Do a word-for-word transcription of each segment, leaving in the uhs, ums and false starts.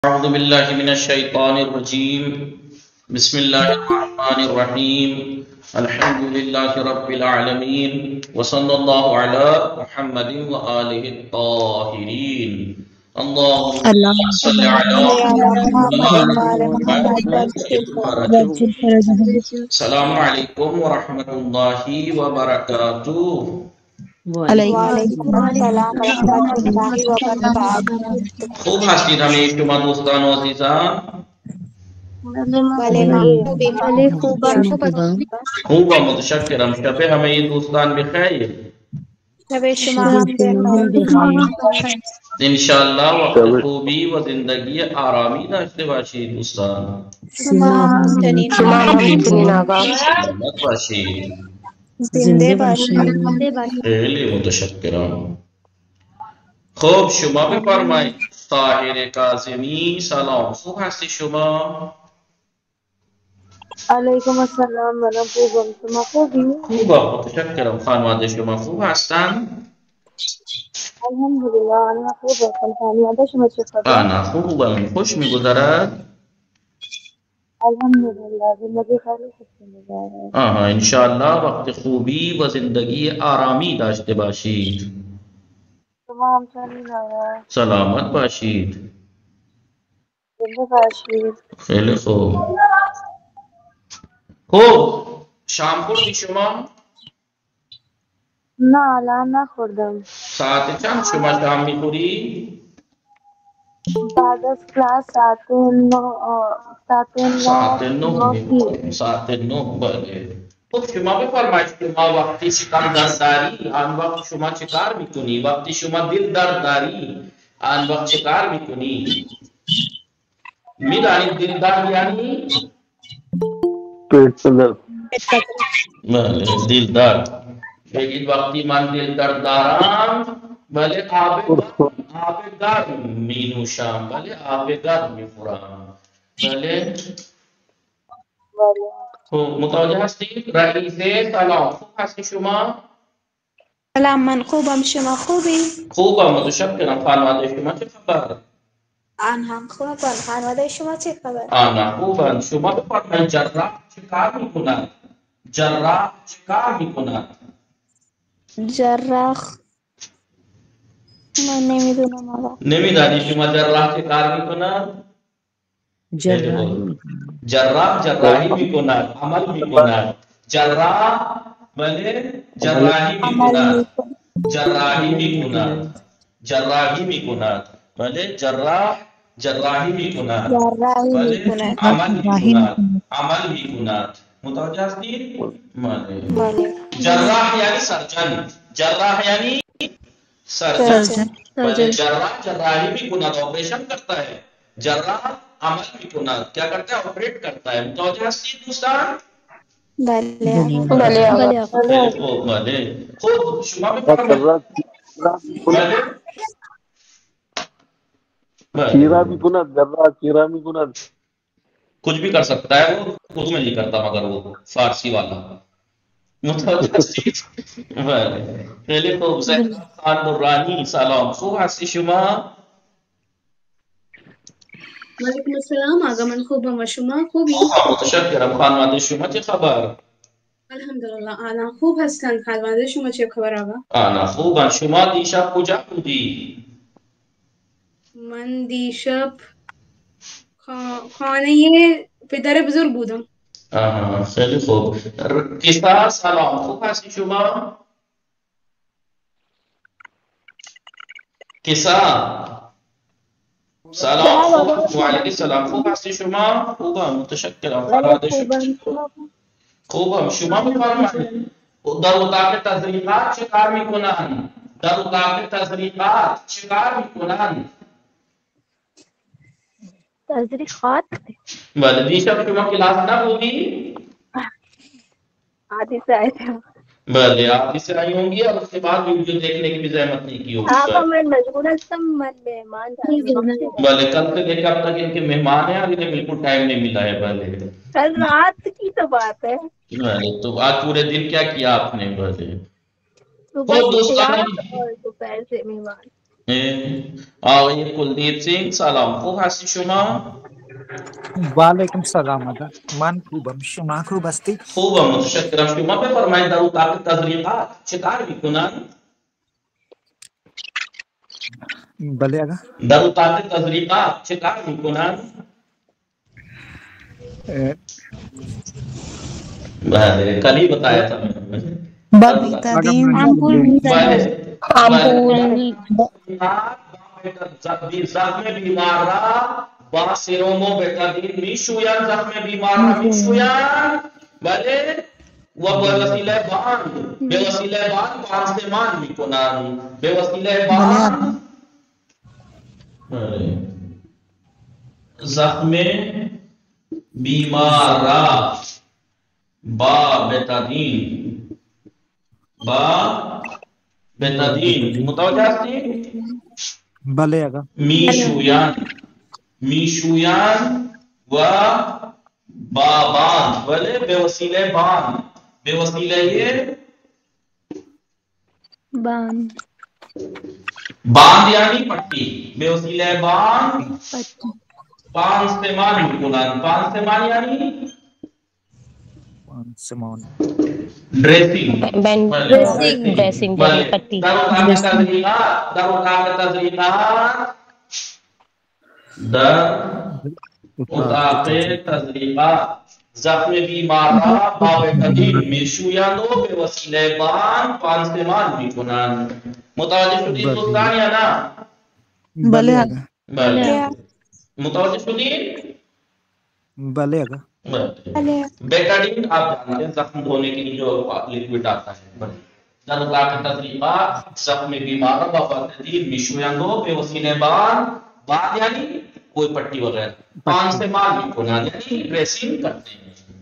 أعوذ بالله من الشيطان الرجيم بسم الله الرحمن الرحيم الحمد لله رب العالمين وصلى الله على محمد وآله الطاهرين اللهم صل على محمد. السلام عليكم ورحمة الله وبركاته. وعلیکم السلام ورحمۃ اللہ وبرکاتہ. خوب هستید همه شما دوستان و عزیزان؟ بله بله خوبم. خوب و متشکرم. شب همه دوستان بخیر. شب شما هم بخیر. انشاءالله وقت خوبی و زندگی آرامی داشته باشید دوستان. شما همچنین. شما همچنین آقا. سلامت باشید. زنده باشید. خیلی متشکرم. خب شما بفرمایید. طاهر کاظمی سلام، خوب هستی شما؟ علیکم السلام. منم خوبم. شما خوبی؟ خوبم متشکرم. خانواده شما خوب هستن؟ الحمدلله آنها خوب هستند. خانواده شما چه خبر؟ آنا خوبم. خوش میگذرد؟ الحمدلله زندگی خیلی خوب میگذره. آها انشاءالله وقت خوبی و زندگی آرامی داشته باشید. شما همچنین آقا. سلامت باشید. زنده باشید. خیلی خوب. خب شام خوردی شما؟ نه الان نخوردم. ساعت چند شما شام میخوری؟ بعد از کلاس ساعت نه ساعت ساعت نه نه میخوریم. ساعت نه بله. خب شما بفرمایید شما وقتی شکم درد داری آن وقت شما چه کار میکنی؟ وقتی شما دل درد داری آن وقت چه کار میکنی؟ میدانید دل درد یعنی؟ پیٹ درد. بله دل درد. بگید وقتی من دل درد دارم بله آب آب گرم می نوشم، بله آب گرم می خورم. بله خب متوجه هستید؟ رئیسه سلام، خوب هستی شما؟ سلام من خوبم. شما خوبی؟ خوبم متشکرم. خانواده شما چه خبر؟ آنها خوبن. خانواده شما چه خبر؟ آنا خوبن. شما بفرمایید جراح چه کار میکند؟ جراح چه کار میکند؟ جراح من نمیدونم آقا. نمیدانی شما جراح چه کار میکند؟ جراح جراحی میکند، عمل میکند. جراح بله جراحی میکند، جراحی میکند، جراحی میکند. بله جراح جراحی میکند، جراحی بله میکند. عمل میکند، عمل میکند. متوجه هستید؟ بله. بله. جراح یعنی سرجن، جراح یعنی سرجن. بله جراح جراحی میکند، آپریشن کرتا ہے. جراح عمل میکند، کیا کرتا ہے؟ آپریٹ کرتا ہے. متوجه هستید دوستان؟ بله بله آقا. خیلی خوب. بله خب شما بفرمایید. بله چیرا بھی کند جراح چیرا بھی کند. کچھ بھی کر سکتا ہے وہ، اردو میں نہیں کرتا مگر وہ فارسی والا. متوجه هستید؟ بله خیلی خوب. زهرا خان نورانی سلام، خوب هستی شما؟ وعلیکم السلام آقا. من خوبم و شما خوبی؟ خوبم متشکرم. خانواده شما چه خبر؟ الحمدلله آنا خوب هستند. خانواده شما چه خبر آقا؟ آنا خوبن. شما دیشب کجا بودی؟ من دیشب خا- خانه پدر بزرگ بودم. آها خیلی خوب. کسا سلام، خوب هستی شما؟ کسا سلام، خوب وعلیکم السلام، خوب هستی شما؟ خوبم متشکرم. خانواده شما خوبم. شما بفرمایید در اتاق تزریقات چه کار میکنند؟ در اتاق تزریقات چه کار میکنند؟ تزریقات بله دیشب شما کلاس نبودی؟ آدھی سے آئے تھے بله آپ اس سے آئی ہوں گی اور اس کے بعد ویڈیو دیکھنے کی بھی زحمت نہیں کی ہوگی. آقا میں مشغول ہستم. من مہمان تھا. بله کل سے لے کے اب تک ان کے مہمان ہیں اور انہیں بالکل ٹائم نہیں ملا ہے. بله کل رات کی تو بات ہے. بله تو آج پورے دن کیا کیا آپ نے؟ بله صبح خب سے دوستان کلاس اور دوپہر سے مہمان. آقای کلدیپ سینگ سلام، خوب هستی شما؟ وعلیکم سلام آقا، من خوبم، شما خوب هستی؟ خوبم متشکرم. شما بفرمایید در اتاق تزریقات چه کار میکنن؟ بله آقا. در اتاق تزریقات چه کار میکنن؟ بله کل ہی بتایا تھا میں نے. بتادین زخم بیمار را با سیروم و بتادین میشویند، زخم بیمار را میشویند. بله و به وسیله باند، به وسیله باند پانسمان میکنند، به وسیله باند زخم بیمار را با بتادین با بتادین متوجه هستی؟ بله آقا. میشویند میشویند و با باند، بله به وسیله باند، به وسیله باند باند یعنی پٹی، به وسیله باند پان استعمال میکنند. پان استعمال یعنی سمان ڈریسنگ، ڈریسنگ ڈریسنگ پٹی. در اتاق تزریقات در اتاق تزریقات در اتاق تزریقات زخم بیمار را با بتادین میشویند و به وسیله باند پان استعمال میکنند. متوجه شدید دوستان یا نه؟ بله آقا. بله متوجہ شدید؟ بله آقا. بیٹاڈین آپ جانتے ہیں زخم دھونے کے لیے جو لیکوڈ آتا ہے. در اتاق تزریقات زخم بیمار با بتادین میشویند و به وسیله باند، باند یعنی کوئی پٹی وغیرہ، پان سے مال میکنند یعنی ڈریسنگ کرتے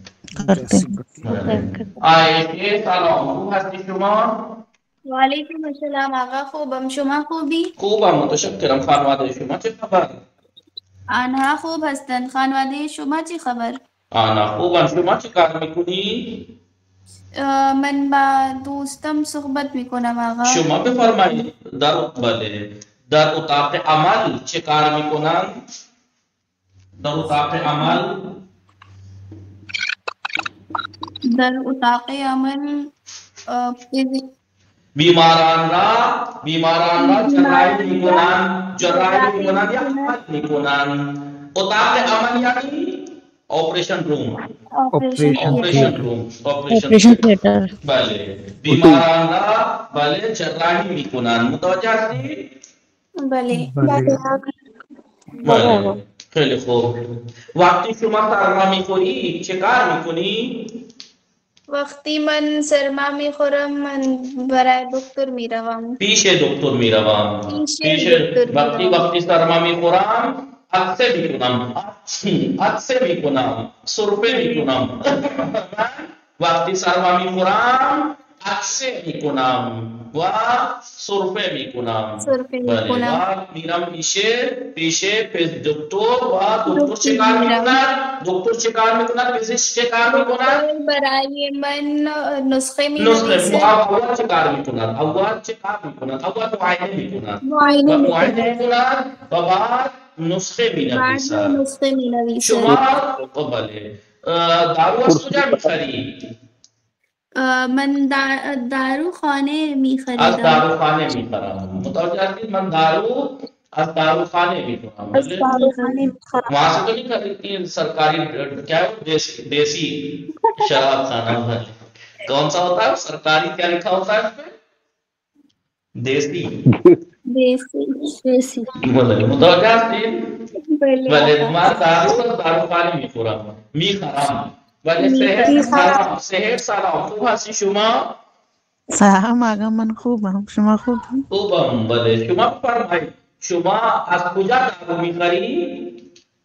ہیں. آئے سلام، خوب هستی شما؟ وعلیکم السلام آقا، خوبم، شما خوبی؟ خوبم متشکرم. خانواده شما چه خبر؟ آنها خوب هستند. خانواده شما چه خبر؟ آنها خوبم. شما چه کار میکنی؟ من با دوستم صحبت میکنم آقا. شما بفرمایید در بله در اتاق عمل چه کار میکنند؟ در اتاق عمل در اتاق عمل بیماران را بیماران را جراحی میکنند، جراحی میکنند یا عمل میکنند. اتاق عمل یعنی operation room, operation room, operation theatre. بله بیماران را بله جراحی میکنند. متوجه هستی؟ بله بله خیلی خوب. وقتی شما سرما میخوری چه کار میکنی؟ وقتی من سرما میخورم من برای دکتر میروم. پیش دکتر میروم. پیش وقتی وقتی سرما میخورم عطسه میکنم، عطسه میکنم، سرفه میکنم. وقتی سرما میخورم عطسه میکنم و سرفه میکنم. بله و میرم پیش پیش دکتر و دکتر چه کار میکند؟ دکتر چه کار میکند؟ پزشک چه کار میکند؟ برای من نسخه نسخه مینویسد. اول چه کار میکند؟ اول چه کار میکند؟ اول معاینه میکند، معاینه میکند و بعد نسخه مینویسد. نسخه مینویسد. شما بله دارو از کجا میخری؟ من دارو خانه میخریدم. از دارو خانه میخرم. متوجه هستید؟ من دارو از دارو خانه میخرم. از دارو خانه میخرم. وہاں سے تو نہیں خریدتی سرکاری کیا ہے دیسی دیسی شراب خانہ. کون سا ہوتا ہے سرکاری؟ کیا لکھا ہوتا ہے اس پہ؟ دیسی دیسی دیسی. متوجہ هستید؟ بله من دارو از دارو خانه میخورم میخرم. بله سهر سلام. سهر سلام، خوب هستی شما؟ سلام آقا، من خوبم، شما خوبم؟ خوبم. بله شما بفرمایید شما از کجا دارو میخری؟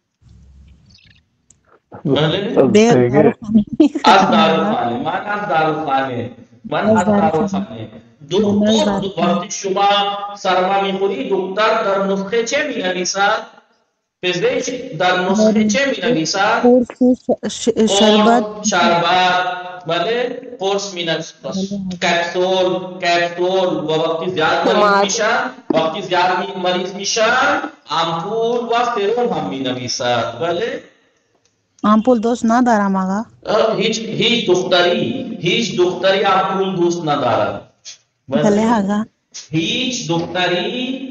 بله از داروخانه. من از داروخانه من از داروخانه. دکتر وقتی شما سرما میخوری دکتر در نسخه چه مینویسد؟ پزشک در نسخه چه مینویسد؟ شربت شربت بله قرص مینش کپسول کپسول و وقتی زیاد مریض میشن وقتی زیاد مریض میشن آمپول و سرم هم مینویسد. بله آمپول دوست ندارم آقا. هیچ هیچ دختری هیچ دختری آمپول دوست ندارد. بله آقا. هیچ دختری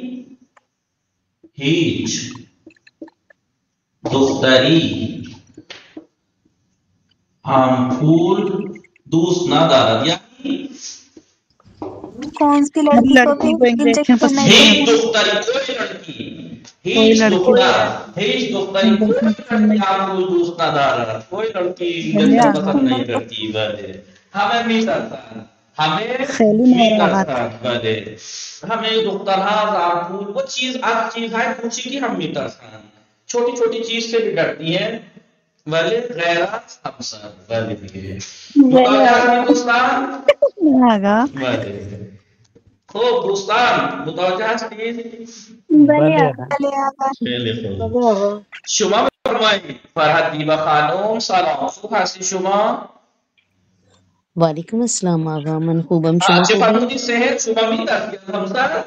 هیچ دختری آمپول دوست ندارد. یعنی کون سی لڑکی کو بھی انجیکشن نہیں هیچ دختری کوئی لڑکی هیچ دختر هیچ دختری کوئی لڑکی آمپول دوست ندارد. کوئی لڑکی انجیکشن پسند نہیں کرتی. بله همه میترسند همه میترسند. بله همه دخترها از آمپول وہ چیز از چیزهای کوچیکی هم میترسند. چھوٹی چھوٹی چیز سے بھی ڈرتی ہیں. ولی غیرات ہمسر. ولی دیگه متوجه دوستان؟ ولی خوب دوستان متوجه هستید؟ بله خیلی خوب. شما بفرمایید. فرحت دیبا خانم سلام، خوب هستی شما؟ وعلیکم السلام آقا، من خوبم. شما چه خوبی؟ فرمودی صحت شما میترسید از همسر؟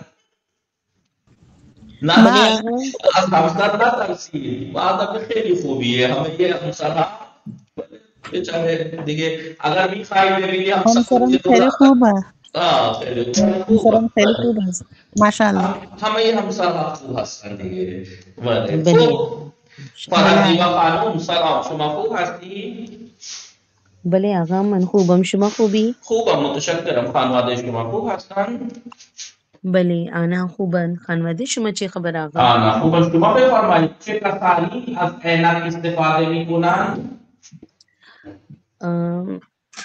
نه از همسر نترسید. و آدم خیلی خوبیه. همه یه همسرها بیچاره دیگه اگر میخوایی ببینی همسرم خیلی خوبه. آه خیلی همسرم خیلی خوب است ماشاءالله. همه همسرها خوب هستن دیگه. بله خوب. فرحت دیبا خانم سلام، شما خوب هستی؟ بله آقا من خوبم. شما خوبی؟ خوبم متشکرم. خانواده شما خوب هستن؟ بله آنها خوبن. خانواده شما چه خبر آقا؟ آنها خوبن. شما بفرمایید چه کسانی از عینک استفاده میکنن؟ ام...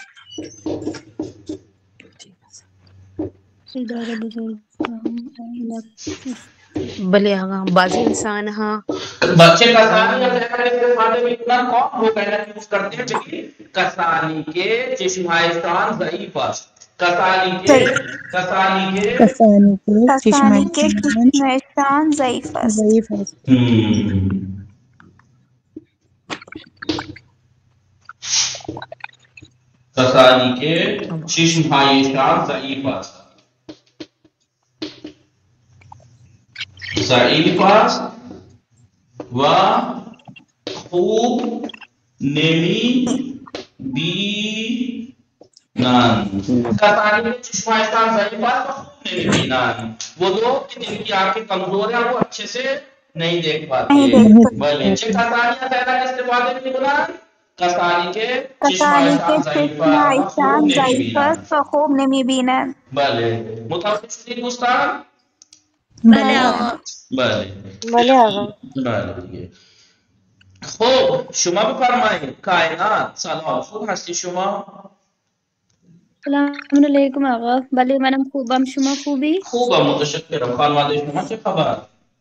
بله آقا بعضی انسان ها بچے کسانی از عینک استفاده میکنن. کون لوگ عینک یوز کرتے ہیں؟ دیکھیے کسانی کے چشمهایشان ضعیف است. کسانی کے کسانی کے کسانی کے کسانی کے چشمهایشان ضعیف است. ضعیف است. کسانی کے چشمهایشان ضعیف است. ضعیف است و خوب نمی بینند. کسانی کے چشمهایشان ضعیف است و خوب نمی بینند. وہ لوگ کہ جن کی آنکھیں کمزور ہیں وہ اچھے سے نہیں دیکھ پاتے. بلے چه کسانی از عینک استفاده میکنند؟ کسانی کے چشمهایشان ضعیف است و خوب نمی بینند. بله متوجه شدید دوستان؟ بله آقا. بله بله آقا. بله دیگه. خب شما بفرمایید. کائنات سلام، خوب هستی شما؟ سلام علیکم آقا. بله منم خوبم. شما خوبی؟ خوبم متشکرم. خانواده شما چه خبر؟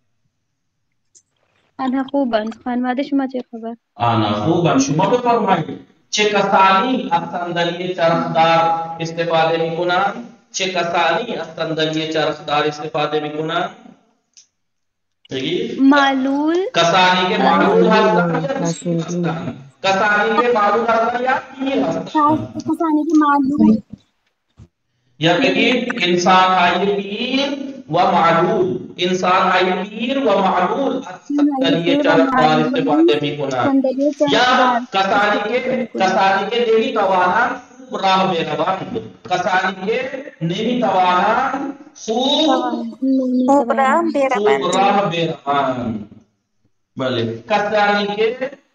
آنها خوبند. خانواده شما چه خبر؟ آنها خوبم. شما بفرمایید چه کسانی از صندلی چرخدار استفاده میکنند؟ چه کسانی از صندلی چرخدار استفاده میکنند؟ معلول کسانی کے معلول هستند. کسانی کے معلول هستند یا پیر هستند. کسانی کے معلول یا بگید انسان های پیر و معلول. انسان های پیر و معلول از صندلی چرخدار استفاده میکنند. یا کسانی کے کسانی کے نمی توانند خوب راہ بروند. کسانی کے نمی توانند خوب راہ بروند. بله کسانی کے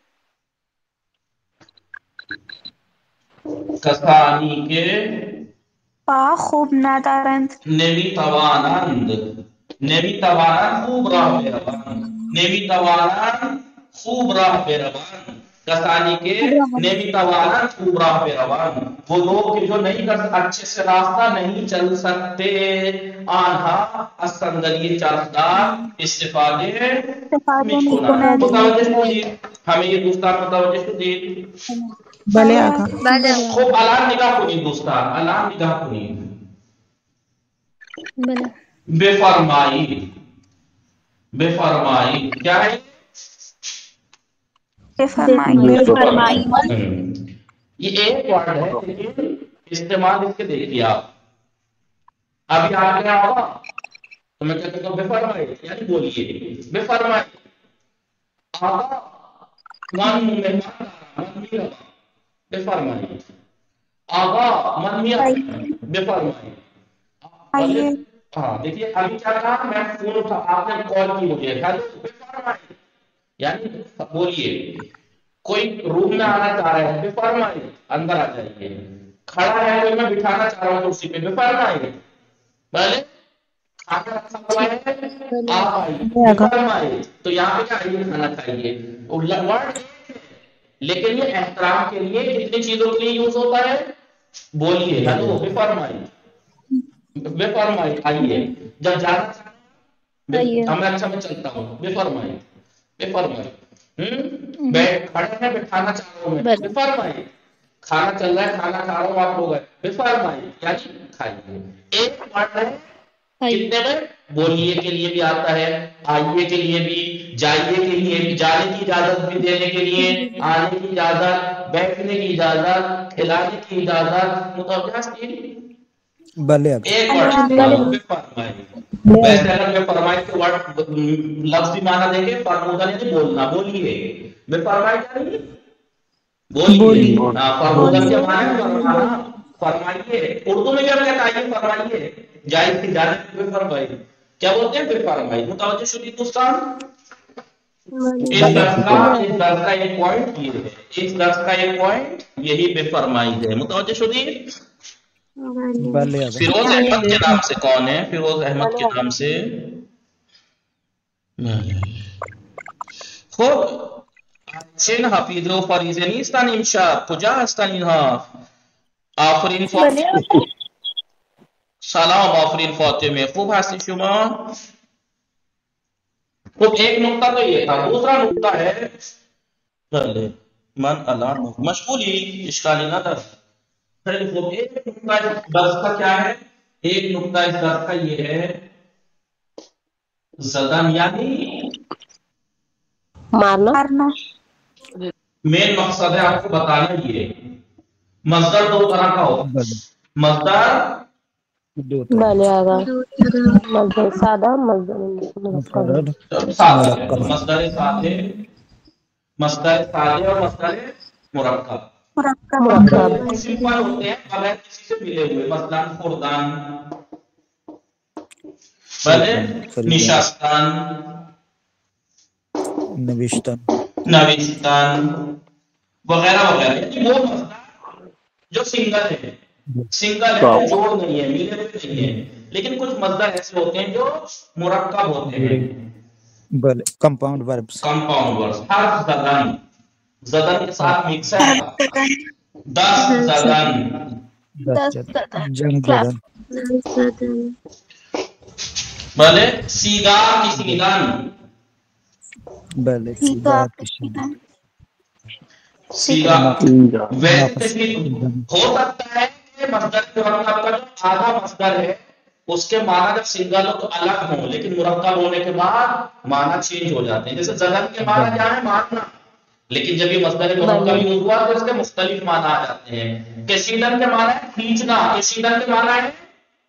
کسانی کے پا خوب ندارند. نمی توانند نمی توانند خوب راہ بروند. نمی توانند خوب راہ بروند. کسانی کے نمی توانند خوب راہ بروند. وہ لوگ جو نہیں کر اچھے سے راستہ نہیں چل سکتے آنها از صندلی چرخدار استفاده میکنند. متوجه شدید؟ همه دوستان متوجه شدید؟ بله آقا. بله. خب الان نگاه کنید دوستان، الان نگاه کنید. بله. بفرمایید بفرمایید کیا ہے؟ بفرمایید. یہ ایک ورڈ ہے لیکن استعمال اس کے دیکھیے آپ. ابھی آپ کیا ہوگا تو میں کہتا ہوں بے فرمائے یعنی بولیے بے فرمائے. آقا من مہمان من میرا بے فرمائے. آقا من میرا بے فرمائے. ہاں دیکھیے ابھی کیا کہا میں فون اٹھا آپ نے کال کی مجھے بے فرمائے یعنی بولیے. کوئی روم میں آنا چاہ رہا ہے بے فرمائے اندر آ جائیے. کھڑا ہے کوئی میں بٹھانا چاہ رہا ہوں کرسی پہ بے فرمائے. پہلے کھانا رکھا ہوا ہے آپ آئیے بے فرمائے. تو یہاں پہ کیا آئیے کھانا کھائیے. ورڈ لیکن یہ احترام کے لیے کتنی چیزوں کے لیے یوز ہوتا ہے. بولیے ہلو بے فرمائے بے فرمائے آئیے. جب جانا چاہتا ہوں میں اچھا میں چلتا ہوں بے فرمائے بے فرمائے. ہوں بیٹھ کھڑے ہیں بٹھانا چاہ رہا ہوں میں بے فرمائے. کھانا چل رہا ہے کھانا کھا رہا ہوں آپ لوگ بے فرمائے یعنی کھائیے. ایک ورڈ ہے کتنے میں بولیے کے لیے بھی آتا ہے آئیے کے لیے بھی جائیے کے لیے بھی جانے کی اجازت بھی دینے کے لیے آنے کی اجازت بیٹھنے کی اجازت کھلانے کی اجازت متوجہ. بلے ایک ورڈ بے فرمائے. ویسے اگر بے فرمائے کے ورڈ لفظی معنی دیں گے فرمودہ یعنی بولنا بولیے. بے فرمائے کیا نہیں بولیے. فرمودہ کے معنی فرمانا فرمائیے. اردو میں بھی ہم کہتے ہیں فرمائیے جائز کی اجازت بے فرمائے کیا بولتے ہیں بے فرمائے. متوجہ شدید دوستان. اس درس کا اس درس کا ایک پوائنٹ یہ ہے اس درس کا ایک پوائنٹ یہی بے فرمائی ہے. متوجہ شدید. فیروز احمد کے نام سے کون ہے فیروز احمد کے نام سے خب چین حفیظ و فریضه نیستن امشب کجا هستن اینها. آفرین فاطمه سلام آفرین فاطمه خوب هستی شما. خب ایک نقطہ تو یہ تھا. دوسرا نقطہ ہے من الان مشغولی اشکالی نہ در. ایک نقطہ درس کا کیا ہے ایک نقطہ اس درس کا یہ ہے زدن یعنی مارنا. مین مقصد ہے آپ کو بتانا یہ مصدر دو طرح کا ہوتا ہے. مصدر مصدر سادہ مصدر سادہ مصدر سادے مصدر سادے اور مصدر مرکب. سمپل ہوتے ہیں بغیر کسی سے ملے ہوئے. مثلا خوردان بلے نشستان نوشتن نوشتن وغیرہ وغیرہ. یعنی وہ مصدر جو سنگل ہے سنگل ہے جوڑ نہیں ہے ملے ہوئے نہیں ہے. لیکن کچھ مصدر ایسے ہوتے ہیں جو مرکب ہوتے ہیں بلے کمپاؤنڈ وربس کمپاؤنڈ وربس. ہر زدن زدن کے ساتھ مکس ہے دس زدن جنگ زدن بلے سیگار کی سیگان بلے سیگار کی سیگان سیگار. ویسے ہو سکتا ہے کہ مصدر کے مرکب کا جو آدھا مصدر ہے اس کے معنی جب سنگل ہو تو الگ ہوں لیکن مرکب ہونے کے بعد معنی چینج ہو جاتے ہیں. جیسے زدن کے معنی کیا ہے مارنا لیکن جب یہ مصدر مرکب یوز ہوا تو اس کے مختلف معنی آ جاتے ہیں. کشیدن کے معنی ہے کھینچنا. کشیدن کے معنی ہے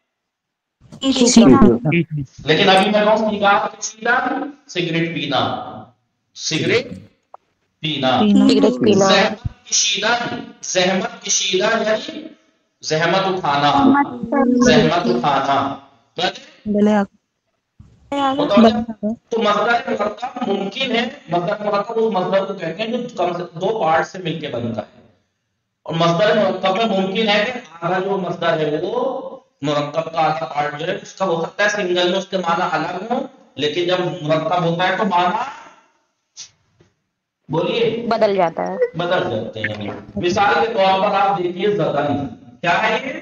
لیکن ابھی میں کہوں سیگار کشیدن سگریٹ پینا سگریٹ پینا. زحمت کشیدن زحمت کشیدن یعنی زحمت اٹھانا زحمت اٹھانا. تو مصدر مرکب ممکن ہے مصدر مرکب اس مصدر کو کہتے ہیں جو کم سے دو پارٹ سے مل کے بنتا ہے. اور مصدر مرکب میں ممکن ہے کہ آدھا جو مصدر ہے وہ مرکب کا آدھا پارٹ جو ہے اس کا ہو سکتا ہے سنگل میں اس کے معنی الگ ہوں لیکن جب مرکب ہوتا ہے تو معنی بولیے بدل جاتا ہے بدل جاتے ہیں. مثال کے طور پر آپ دیکھیے زدن کیا ہے یہ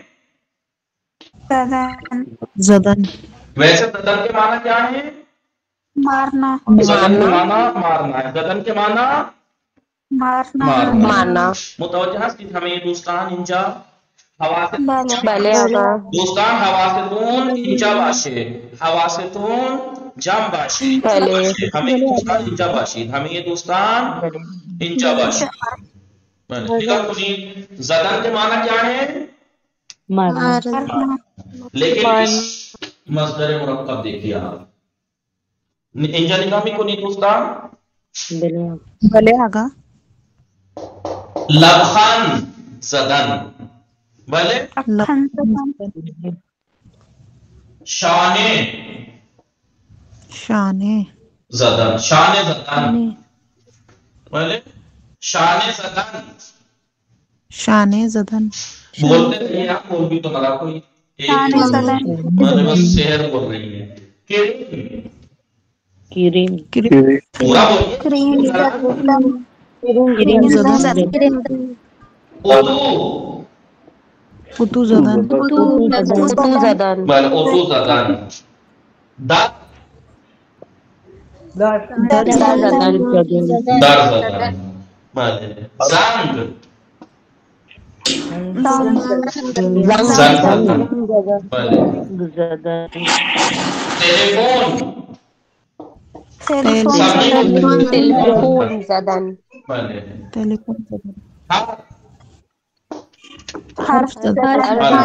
زدن. ویسے زدن کے معنی کیا ہے مارنا. زدن کے معنی مارنا ہے. زدن کے معنی مارنا. متوجہ ہمیں دوستان انجا بلے آقا دوستان حواستون انجا باشے حواستون جام باشی بلے ہمیں دوستان انجا باشید ہمیں دوستان انجا باشید. زدن کے معنی کیا ہے؟ لیکن اس مصدر مرکب دیکھیے آپ اینجا نگامی کو نہیں دوستا بلے آگا لبخان زدن بلے شانے شانے زدن شانے زدن بلے شانے زدن شانے زدن بولتے رہے آپ بول بھی تو مرا کوئی میں بس شہر بول رہی ہے کریم پورا بولیے اردو اتو زدن اتو زدن بلے اتو زدن در در زدن در زدن بلے زنگ زنگ زدن بلے ٹیلیفون تلفون زدن بلے ٹیلیفون حرف زدن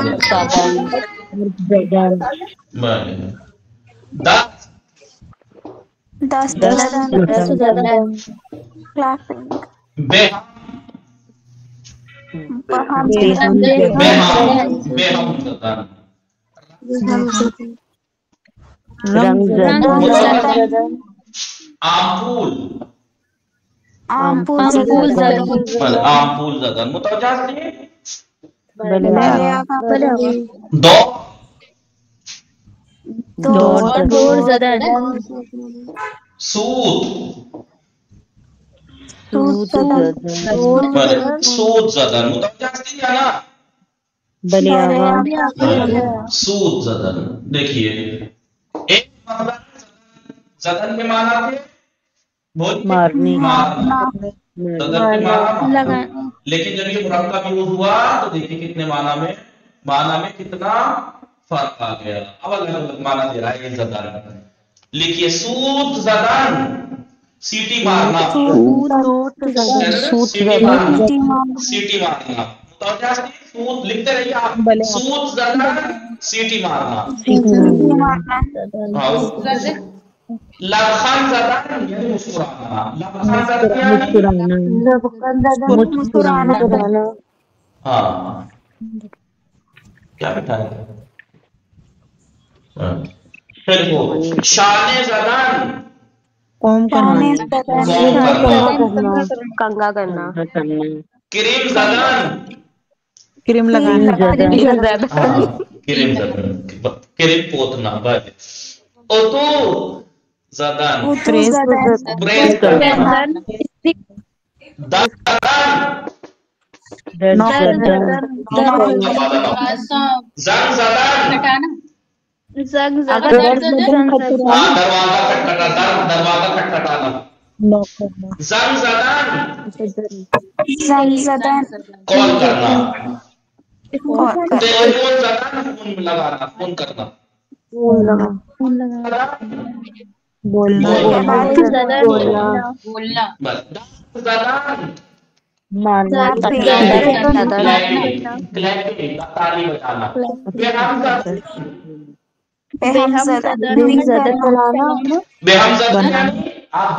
بلے دس دس زدن clapping بے بہم بے ہم بے ہم زدن رنگ زدن آمپول آمپول زدن بلے آمپول زدن متوجہ سے بلے آگا دو دور زدن سود سود بلے سود زدن متوجہ سے یا نا بلے آگا سود زدن دیکھیے ایک مطلب زدن کے معنی تھے مارنی مارنا زدن کے معنی لیکن جب یہ مرکب یوز ہوا تو دیکھیے کتنے معنی میں معنی میں کتنا فرق آ گیا اب الگ الگ معنی دے رہا ہے یہ زدن لکھیے سود زدن سیٹی مارنا سیٹی مارنا سیٹی مارنا سود لکھتے رہیے آپ سود زدن سیٹی مارنا لبخند زدن یعنی مسکرانا لبخند زدن یعنی مسکرانا ہاں کیا بیٹھا ہے پھر وہ شانے زدن قوم کرنا کنگا کرنا کریم زدن کریم لگانا کریم زدن کریم پوتنا بھائی اتو زدن پریز پریز کرنا دس زدن زنگ زدن زنگ زدن ہاں دروازہ کھٹکھٹا در دروازہ کھٹکھٹانا زنگ زدن زنگ زدن کال کرنا ٹیلیفون زدن فون لگانا فون کرنا بولنا بولنا تالی بجانا بہم زدن آپ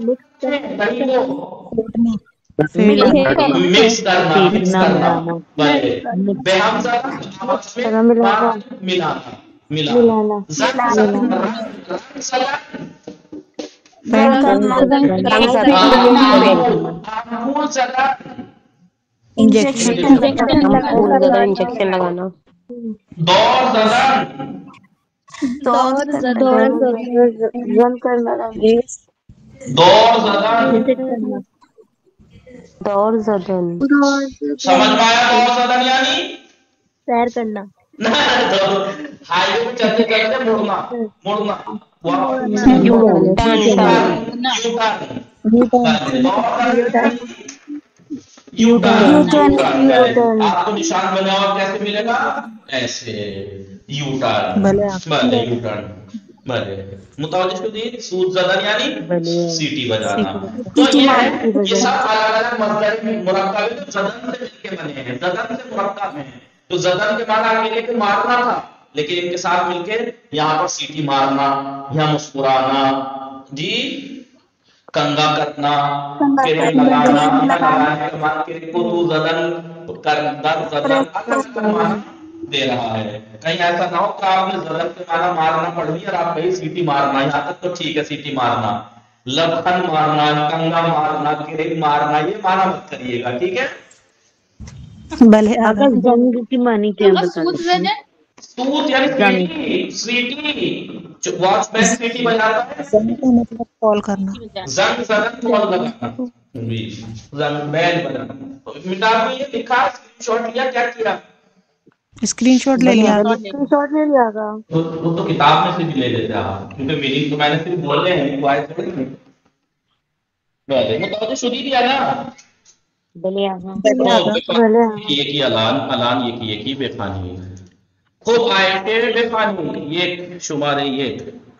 مکس کرنا مکس کرنا بہم زدن ملانا ملانا زنگ زدن آمپول زدن انجیکشن لگانا دور زدن دور دور زدن دور زدن سمجھ میں آیا دور زدن یعنی سیر کرنا ہائی وے پہ چلتے چلتے مڑنا مڑنا یو ٹرن یو ٹرن آپ کو نشان بنا اور کیسے ملے گا ایسے یو ٹرن بلے یو ٹرن بھلے متوجہ شدید سود زدن یعنی بلے سیٹی بجانا. تو یہ ہے یہ سب الگ الگ مصدر مرکب ہے جو زدن سے مل کے بنے ہیں، زدن سے مرکب ہیں. تو زدن کے معنی اکیلے کے مارنا تھا، لیکن ان کے ساتھ مل کے یہاں پر سیٹی مارنا یا مسکرانا، جی کنگا کرنا، کریم لگانا، لگانے کا معنی کریم کو تو زدن کردر زدن الگ کا معنی دے رہا ہے. کہیں ایسا نہ ہو کہ آپ نے زدن کے معنی مارنا پڑھ لیا اور آپ کہیں سیٹی مارنا، یہاں تک تو ٹھیک ہے سیٹی مارنا، لبخن مارنا، کنگا مارنا، کریم مارنا یہ معنی مت کریے گا، ٹھیک ہے. بھلے آگا آقا زنگ کی معنی کیا بتا دیتے ہیں؟ سوت یعنی سیٹی، سیٹی واچ مین سیٹی بجاتا ہے. زنگ کا مطلب کال کرنا. زنگ زدن کال لگانا، جی زنگ بیل بجانا. مٹا کے یہ لکھا ہے، اسکرین شاٹ لیا، کیا کیا اسکرین شاٹ لے لیا. اسکرین شاٹ لے لیا گا. وہ تو کتاب میں سے بھی لے لیتے آپ، کیونکہ میرنگ تو میں نے صرف بول رہے ہیں کوئی تھوڑی نہیں. بھلے متوجہ شدید یا نا بلے آگا یہ کی الان الان یہ کی یہ کی بے خانی. خوب آئے تھے بے خانی یہ شمارے یہ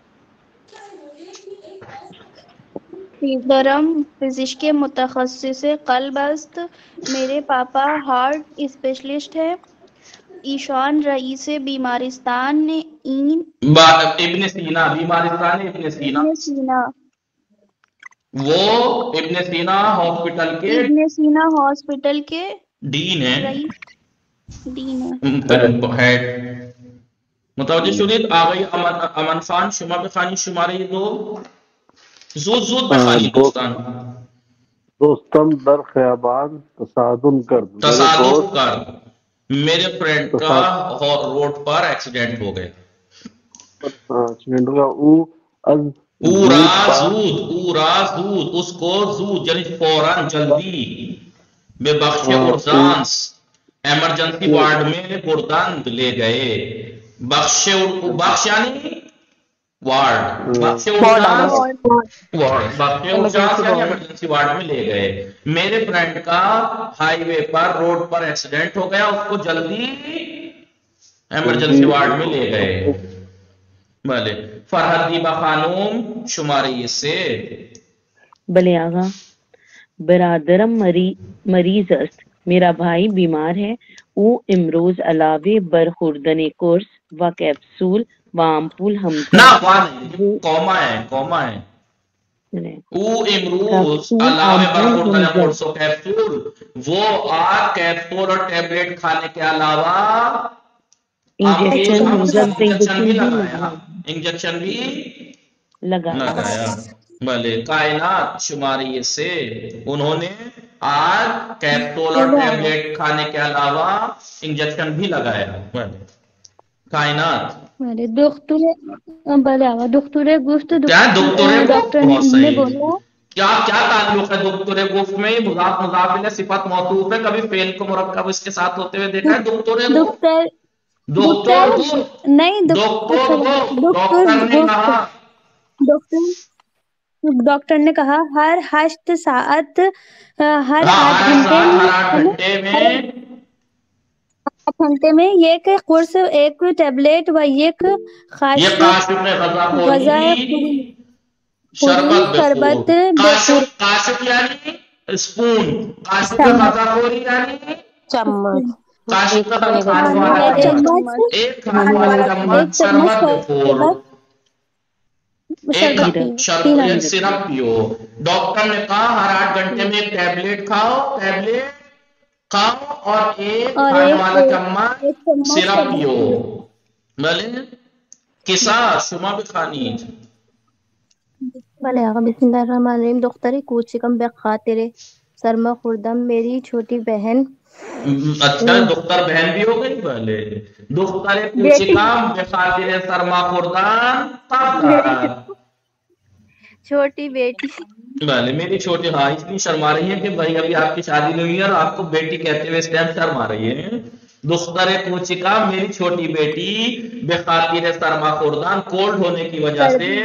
درم پزشک کے متخصص قلب است. میرے پاپا ہارٹ اسپیشلسٹ ہے. ایشان رئیس بیمارستان این ابن سینا، بیمارستان ابن سینا، سینا وہ ابن سینا ہاسپٹل کے ابن سینا ہاسپٹل کے ڈین ہے، رئیس ڈین ہے. ہیڈ. متوجہ شدید آ گئی امن امن خان شما بخانی شمارے یہ دو زود زود بخانی دوستان. دوستم در خیابان تصادم کر تصادم کر میرے فرینڈ کا روڈ پر ایکسیڈنٹ ہو گئے. ایکسیڈنٹ کا او از اورا زود اورا زود اس کو زود یعنی فوراً جلدی بے بخش ارجانس ایمرجنسی وارڈ میں گردند لے گئے. بخش بخش یعنی وارڈ، بخش ارجانس وارڈ، بخش ارجانس یعنی ایمرجنسی وارڈ میں لے گئے. میرے فرینڈ کا ہائی وے پر روڈ پر ایکسیڈنٹ ہو گیا، اس کو جلدی ایمرجنسی وارڈ میں لے گئے. بھلے فرحت دیبا خانوم شمارے یہ سے بلے آگا برادرم مری مریض است. میرا بھائی بیمار ہے. او امروز علاوے برخوردن کورس و کیپسول و امپول ہم نا نہیں کوما ہے کوما ہے او امروز علاوے برخوردن کورس و کیپسول وہ آج کیپسول اور ٹیبلیٹ کھانے کے علاوہ انجیکشن بھی لگایا انجیکشن بھی لگایا. بھلے کائنات شماری سے انہوں نے آج کیپسول اور ٹیبلیٹ کھانے کے علاوہ انجیکشن بھی لگایا. بھلے کائنات دکتور بلے آگا دکتور گفت کیا دکتور ڈاکٹر نے بولا کیا کیا تعلق ہے دکتور گفت میں؟ مضاف مضاف الیہ صفت موصوف ہے، کبھی فعل کو مرکب اس کے ساتھ ہوتے ہوئے دیکھا ہے؟ دکتور دکتر ڈاکٹر نہیں ڈاکٹر نے کہا ہر ہشت ساعت ہر آٹھ گھنٹے میں آٹھ گھنٹے میں ایک قرص ایک ٹیبلیٹ و ایک شربت قاشق یعنی اسپون، قاشق غذا خوری یعنی چمچ، قاشق کا کھانے والا چمچ، ایک کھانے والا چمچ شربت بخور، ایک شربت سرپ پیو. ڈاکٹر نے کہا ہر آٹھ گھنٹے میں ایک ٹیبلیٹ کھاؤ ٹیبلیٹ کھاؤ اور ایک کھانے والا چمچ سرپ پیو. بھلے قصہ شما بخانی. بلے آقا بسم اللہ الرحمن الرحیم. دختر کوچکم بخاطر سرما خوردم میری چھوٹی بہن. اچھا دختر بہن بھی ہو گئی. بھلے دختر کوچکم بخاطر سرما خوردم چھوٹی بیٹی. بھلے میری چھوٹی ہاں اتنی شرما رہی ہے کہ بھائی ابھی آپ کی شادی نہیں ہوئی اور آپ کو بیٹی کہتے ہوئے اس ٹائم شرما رہی ہے. دختر کوچکم میری چھوٹی بیٹی بخاطر سرما خوردان کولڈ ہونے کی وجہ سے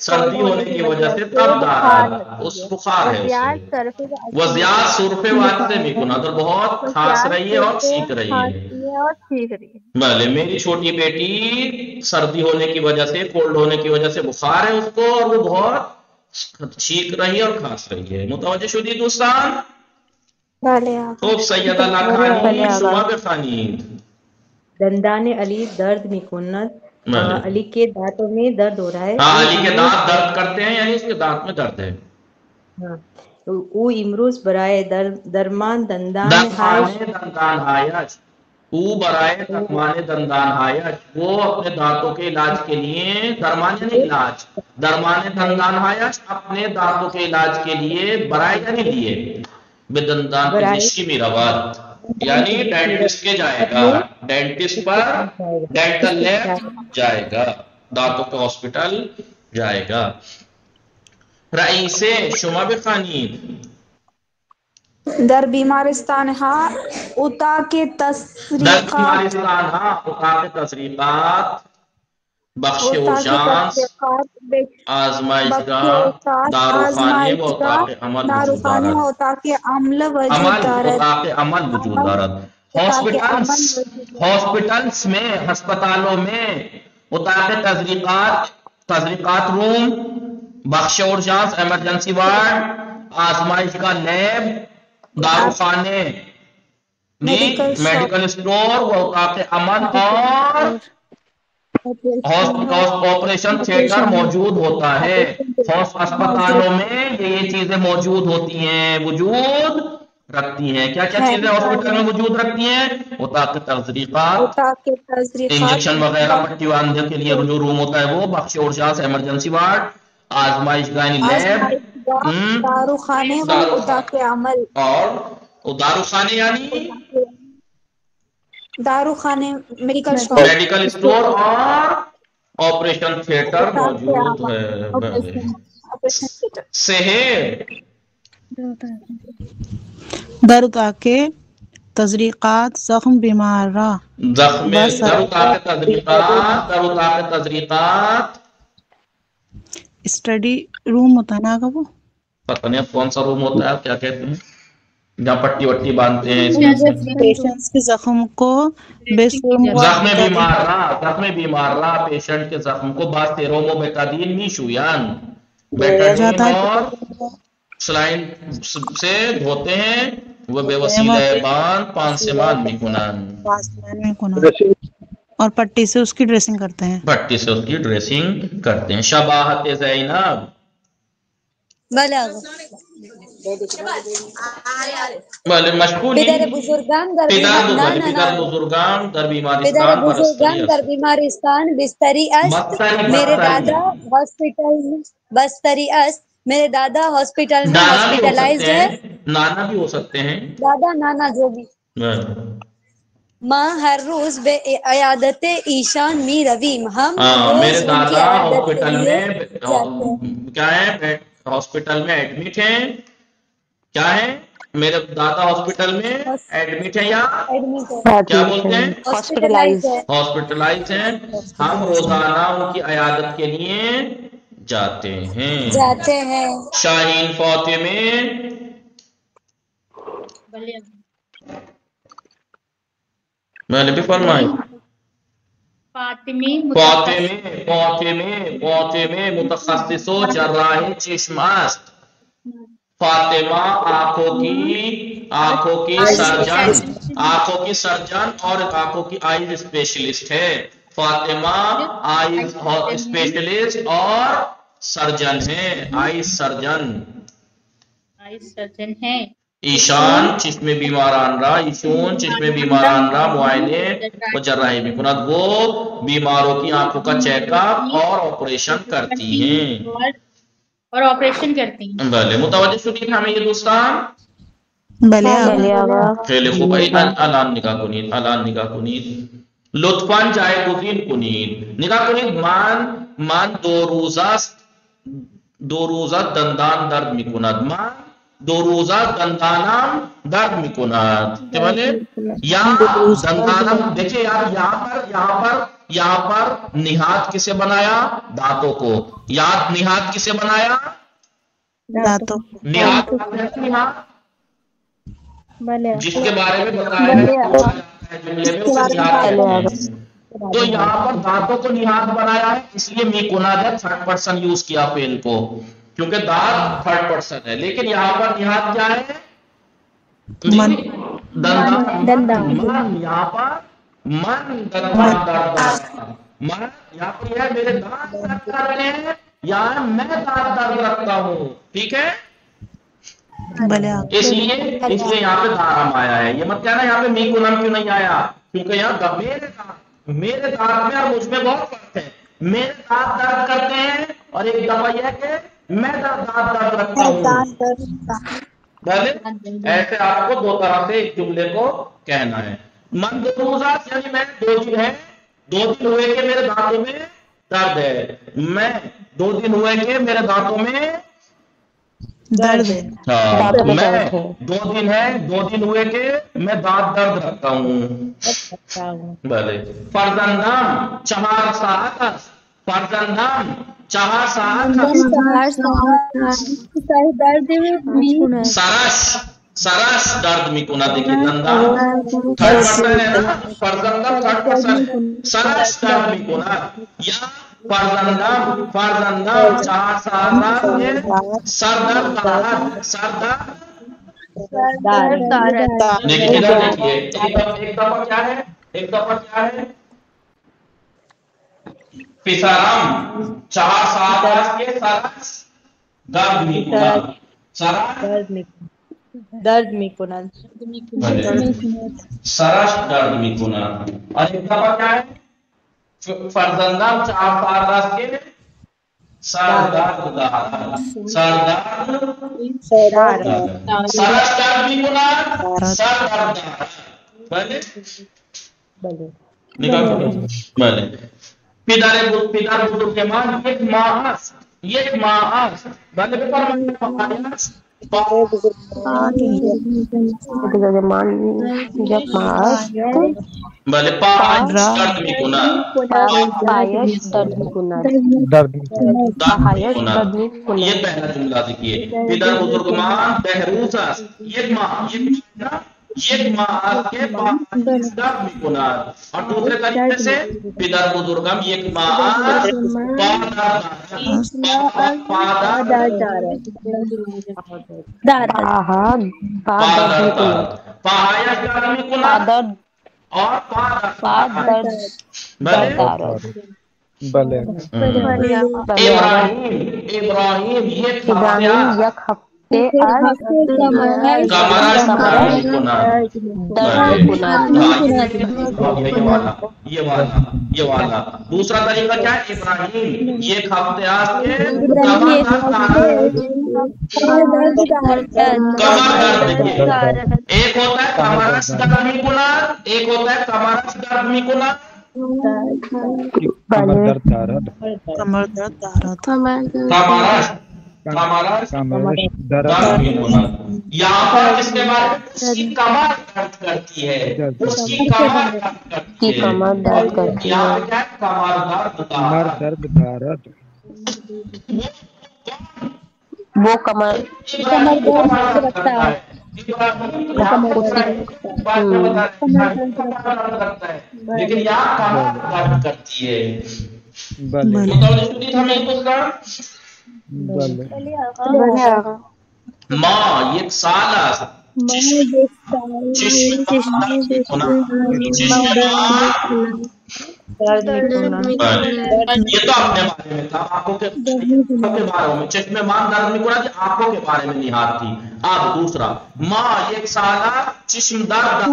سردی ہونے کی وجہ سے تب دارد اس بخار ہے اسے وزیاد صرف واسطے بھی کنات اور بہت کھانس رہی ہے اور چھینک رہی ہے. بھلے میری چھوٹی بیٹی سردی ہونے کی وجہ سے کولڈ ہونے کی وجہ سے بخار ہے اس کو اور وہ بہت چھینک رہی ہے اور کھانس رہی ہے. متوجہ شدید دوستان؟ خوب سیدہ لاکھانی شما بخانید. دندان علی درد میکند علی کے دانتوں میں درد ہو رہا ہے. ہاں علی کے دانت درد کرتے ہیں یعنی اس کے دانت میں درد ہے. ہاں او امروز برائے درمان دندان دندان ہایش او برائے درمان دندان ہایش وہ اپنے دانتوں کے علاج کے لیے درمان یعنی علاج درمان دندان ہایش اپنے دانتوں کے علاج کے لیے برائے یعنی لیے بے دندان پیشی میں روات یعنی ڈینٹسٹ کے جائے گا ڈینٹسٹ پر ڈینٹل لیب جائے گا دانتوں کے ہاسپٹل جائے گا. رئیس شما بخانید. در بیمارستان ہاں اتا کے در تصریقات بیمارستان ہاں اتا کے تصریقات بخش و شانس آزمائشگاہ داروخانے و اتاق عمل وجود داروخانے دارد ہوتا کے عمل وجود عمل دارد اتاق عمل وجود دارد. ہاسپٹلز ہاسپٹلز میں ہسپتالوں میں اتاق تزریقات تزریقات روم بخش اورجانس ایمرجنسی وارڈ آزمائشگاہ لیب داروخانے میڈیکل اسٹور و اتاق عمل اور آپریشن تھیٹر موجود ہوتا ہے. اسپتالوں میں یہ چیزیں موجود ہوتی ہیں وجود رکھتی ہیں. کیا کیا چیزیں ہاسپٹل میں وجود رکھتی ہیں؟ اتاق تزریقات انجیکشن وغیرہ پٹی باندھنے کے لیے جو روم ہوتا ہے وہ بخش اورجانس ایمرجنسی وارڈ آزمائشگاہ لیب داروخانے و اتاق عمل اور داروخانے یعنی داروخانے میڈیکل اسٹور میڈیکل اسٹور اور آپریشن تھیٹر موجود ہے. صحیح در اتاق تزریقات زخم بیمارا زخم در اتاق تزریقات در اتاق تزریقات اسٹڈی روم ہوتا ہے نا کا وہ پتہ نہیں اب کون سا روم ہوتا ہے آپ کیا کہتے ہیں جہاں پٹی وٹی باندھتے ہیں پیشنٹس کے زخم کو زخم بیمار رہا زخم بیمار رہا پیشنٹ کے زخم کو بعض تیروم و بیتادین نیشویان بیتادین اور سلائن سے دھوتے ہیں وہ بے وسیلہ باند پانسمان میکنان اور پٹی سے اس کی ڈریسنگ کرتے ہیں پٹی سے اس کی ڈریسنگ کرتے ہیں. شباہت زینب بلے مشغول پدر بزرگان در بزرگان در بیمارستان بزرگان در بیمارستان بستری است میرے دادا ہاسپٹل بستری است میرے دادا ہاسپٹل میں ہاسپٹلائزڈ ہے. نانا بھی ہو سکتے ہیں دادا نانا جو بھی. ماں ہر روز بے عیادت ایشان می رویم ہم میرے دادا ہاسپٹل میں کیا ہے ہاسپٹل میں ایڈمٹ ہیں کیا ہے میرے دادا ہاسپٹل میں ایڈمٹ ہیں یا کیا بولتے ہیں ہاسپٹلائز ہیں. ہم روزانہ ان کی عیادت کے لیے جاتے ہیں جاتے ہیں. شاہین فاطمے میں نے بھی فرمائی فاطمی فاطمے فاطمے فاطمے متخصص و جراح چشم است. فاطمہ آنکھوں کی آنکھوں کی سرجن آنکھوں کی سرجن اور آنکھوں کی آئیز اسپیشلسٹ ہے. فاطمہ آئیز اسپیشلسٹ اور سرجن ہے آئیز سرجن آئیز سرجن ہیں. ایشان چشم بیماران را ایشون چشم بیماران را معائنے و جراحی بھی کنات وہ بیماروں کی آنکھوں کا چیک اپ اور آپریشن کرتی ہیں اور آپریشن کرتی ہیں. بلے متوجہ شدید ہمیں یہ دوستان بلے خیلی خوب الان نگاہ کنید الان نگاہ کنید لطفاً جائے گزین کنید نگاہ کنید مان مان دو روزہ دو روزہ دندان درد می کند مان دو روزہ دندانم درد میکند. یا دندانم دیکھیں یار یہاں پر یہاں پر یہاں پر نہاد کسے بنایا؟ دانتوں کو. یاد نہاد کسے بنایا؟ دانتوں. نہاد جس کے بارے میں بتایا ہے جملے میں اسے نہاد کہتے ہیں. تو یہاں پر دانتوں کو نہاد بنایا ہے، اس لیے میکوناد ہے تھرڈ پرسن یوز کیا فعل کو، کیونکہ دانت تھرڈ پرسن ہے. لیکن یہاں پر نہاد کیا ہے؟ من. دندا. من یہاں پر من دندا درد من یہاں پر یہ ہے میرے دانت درد کر رہے ہیں یا میں دانت درد رکھتا ہوں. ٹھیک ہے، اس لیے اس لیے یہاں پہ دارم آیا ہے. یہ مت کہنا یہاں پہ میکونم کیوں نہیں آیا، کیونکہ یہاں میرے دانت میرے دانت میں اور مجھ میں بہت فرق ہے. میرے دانت درد کرتے ہیں اور ایک دفعہ یہ ہے کہ میں دانت درد رکھتا ہوں. ایسے آپ کو دو طرح سے ایک جملے کو کہنا ہے. من دو روزات یعنی میں دو دن ہے دو دن ہوئے کہ میرے دانتوں میں درد ہے. میں دو دن ہوئے کہ میرے دانتوں میں درد ہے. میں دو دن ہے دو دن ہوئے کہ میں دانت درد رکھتا ہوں. بھلے. فرزندم چہار ساعت است. فرزندم چہار ساعت سرش سرش درد میکنه. دیکھیے دندا تھرڈ پرسن ہے نا، فرزندم تھرڈ پرسن سرش درد میکنه. یا فرزندم فرزندم چہار ساعت سر درد دارد. سر درد دیکھیے دیکھیے ایک دفعہ کیا ہے ایک دفعہ کیا ہے پسرم چار ساعت کے سرش درد میکنه. سرش درد میکنه سرش درد میکنه. اور ایک دفعہ کیا ہے فرزندم چار ساعت کے سر درد دارد. سر درد سرش درد میکنه سر درد دارد. بله بله نگاه بله. پدر بود پدر بزرگمان یک ماه است. یک ماه است. بله بفرمایید فقط است. بزرگمان یک ماه است. بله پایش درد میکنه. پایش درد میکنه. درد پایش درد میکنه. یہ پہلا جملہ دیکھیے. پدر بزرگمان بہروز است. یک ماه یک ماه یک ماه کے بعد درد میکنه. اور دوسرے طریقے سے پدر بزرگم یک ماه پادر دارد. پایش درد میکنه اور پادر بلے. ابراہیم ابراہیم یک ہفتے یہ والا یہ والا دوسرا طریقہ کیا ہے؟ ابراہیم ایک ہفتے آج کے کمر درد. ایک ہوتا ہے کمرش درد میکنه، ایک ہوتا ہے کمرش درد میکنه. کمر درد دارد. کمر درد دارد. کمرش کمرش درد میکنه. یہاں پر اس کے بارے میں اس کی کمر درد کرتی ہے. اس کی کمر درد کرتی ہے. کمر درد کرتی ہے. یہاں کیا ہے؟ کمر درد کمر دارد. درد دارد. وہ کمر کمر درد رکھتا ہے. لیکن یہاں کمر درد کرتی ہے. بلے متوجہ ہمیں اس کا بلے. ماں یک سال است. چشم یہ تو اپنے بارے میں تھا. آنکھوں کے بارے میں چشم مان درد میکنه آنکھوں کے بارے میں نہاد تھی. اب دوسرا ماں یک سال چشم درد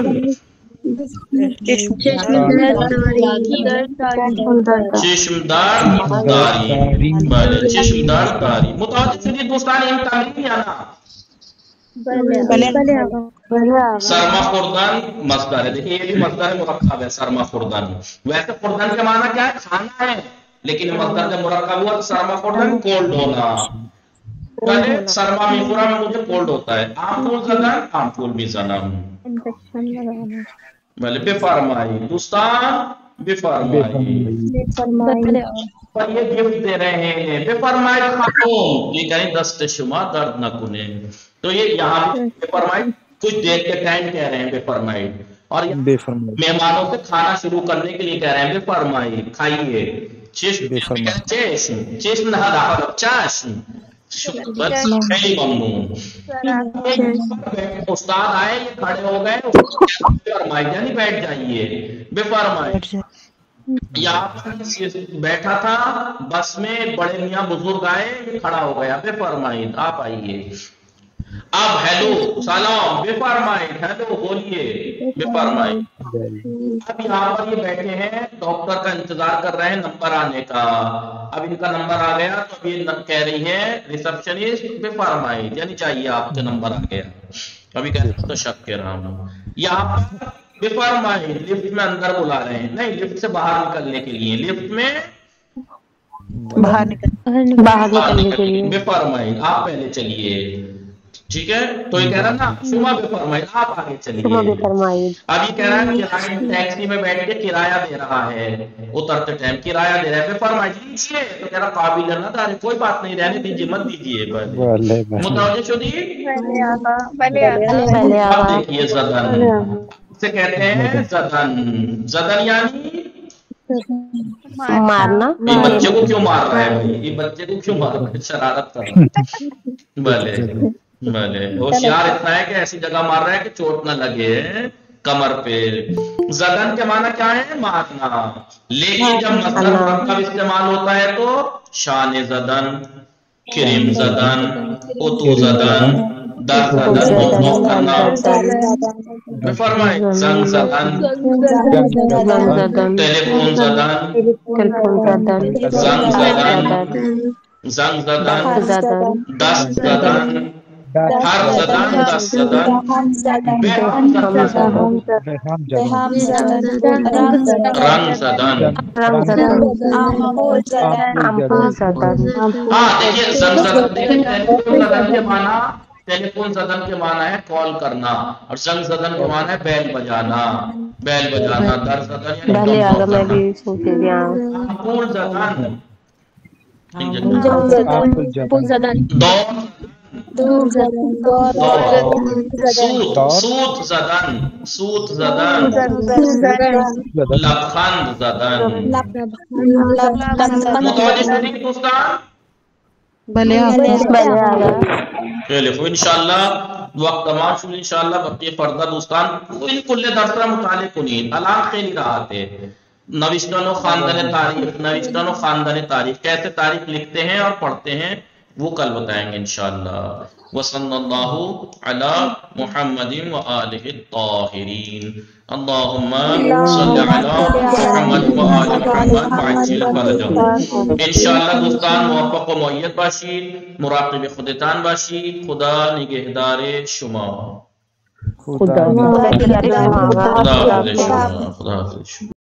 چشم درد داری. بله چشم درد داری. متوجہ شدید دوستان این تمرین یا نا؟ سرما خوردن مصدر ہے. دیکھیں یہ بھی مصدر مرکب ہے سرما خوردن. ویسے خوردن کے معنی کیا ہے؟ کھانا ہے. لیکن مصدر جب مرکب ہوا تو سرما خوردن کولڈ ہونا. پہلے سرما میخورم میں مجھے کولڈ ہوتا ہے. آم پھول زدن آم پھول میزنم. بله بفرمایید دوستان بفرمائی پر یہ گفٹ دے رہے ہیں بفرمائی خاتون یہ کہیں دست شما درد نہ کنے تو یہ یہاں بفرمائی کچھ دیر کے ٹائم کہہ رہے ہیں بفرمائی اور مہمانوں سے کھانا شروع کرنے کے لیے کہہ رہے ہیں بفرمائی کھائیے چشم چشم چشم نہ داخل چشم بس خیلی ممنون استاد آئے یہ کھڑے ہو گئے بفرمائی یعنی بیٹھ جائیے بفرمائی یہاں پر بیٹھا تھا بس میں بڑے میاں بزرگ آئے یہ کھڑا ہو گیا بفرمائی آپ آئیے اب ہیلو سلام بفرمائی ہیلو بولیے بفرمائی اب یہاں پر یہ بیٹھے ہیں ڈاکٹر کا انتظار کر رہے ہیں نمبر آنے کا اب ان کا نمبر آ گیا تو اب یہ کہہ رہی ہے ریسپشنسٹ بفرمائی یعنی چاہیے آپ کے نمبر آ گیا ابھی کہہ رہے تو شک کے رہا ہوں یہاں پر بفرمائی لفٹ میں اندر بلا رہے ہیں نہیں لفٹ سے باہر نکلنے کے لیے لفٹ میں باہر نکلنے کے لیے بفرمائی آپ پہلے چلیے ٹھیک ہے تو یہ کہہ رہا نا شما بفرمائی آپ آگے چلیے اب یہ کہہ رہا ہے کہ ٹیکسی میں بیٹھ کے کرایہ دے رہا ہے اترتے ٹائم کرایہ دے رہا ہے بفرمائی لیجیے تو کہہ رہا قابل ہے نا دارے کوئی بات نہیں رہنے دیجیے مت دیجیے متوجہ شدی اب دیکھیے زدن سے کہتے ہیں زدن زدن یعنی مارنا یہ بچے کو کیوں مار رہا ہے بھائی یہ بچے کو کیوں مار رہا ہے شرارت کر رہا ہے بھلے بھلے ہوشیار اتنا ہے کہ ایسی جگہ مار رہا ہے کہ چوٹ نہ لگے کمر پہ زدن کے معنی کیا ہے مارنا لیکن جب مصدر مرکب استعمال ہوتا ہے تو شان زدن کریم زدن اتو زدن در زدن مخنوع کرنا بفرمائے زنگ زدن ٹیلیفون زدن زنگ زدن زنگ زدن دست زدن ہر زدن دست زدن بہم زدن رنگ زدن ہاں دیکھئے زنگ زدن دیکھئے ٹیلیفون زدن کے معنی ٹیلیفون زدن کے معنی ہے کال کرنا اور زنگ زدن کے معنی ہے بیل بجانا بیل بجانا در زدن یعنی پول زدن پول زدن دور سوت زدن سوت زدن لبخند زدن متوجہ شدید دوستان بلے خیلی انشاءاللہ وقت تمام شد انشاءاللہ بقیہ فردہ دوستان کوئی کل درسرہ مطالعہ کنید الان خیلی رہا تھے نوشتن و خاندان تاریخ نوشتن و خاندان تاریخ کیسے تاریخ لکھتے ہیں اور پڑھتے ہیں وہ کل بتائیں گے انشاءاللہ وصلی اللہ علی محمد و آلہ الطاہرین اللہم صلی علی محمد و آلہ محمد وعجل فرجہ انشاءاللہ دوستان موفق و معید باشید مراقب خودتان باشید خدا نگہدار شما خدا حافظ شما خدا حافظ شما